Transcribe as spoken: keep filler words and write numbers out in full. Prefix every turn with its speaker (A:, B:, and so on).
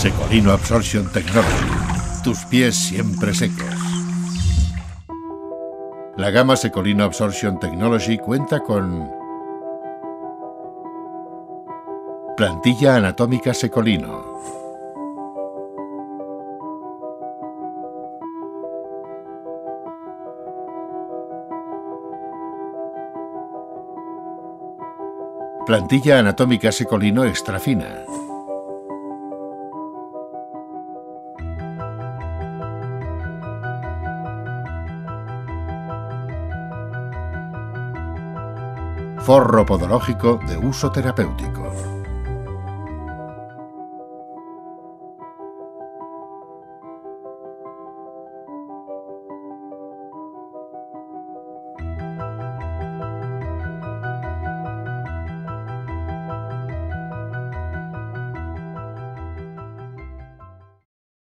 A: Secolino Absorption Technology. Tus pies siempre secos. La gama Secolino Absorption Technology cuenta con plantilla anatómica Secolino, plantilla anatómica Secolino extra fina, forro podológico de uso terapéutico.